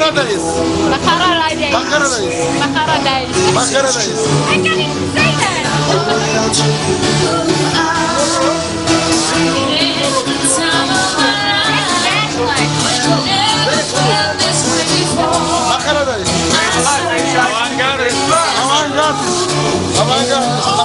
Bakaradayız. Bakaradayız. Bakaradayız. Bakaradayız. Bakaradayız. I can't even say Bakaradayız. Avantgard. Avantgard.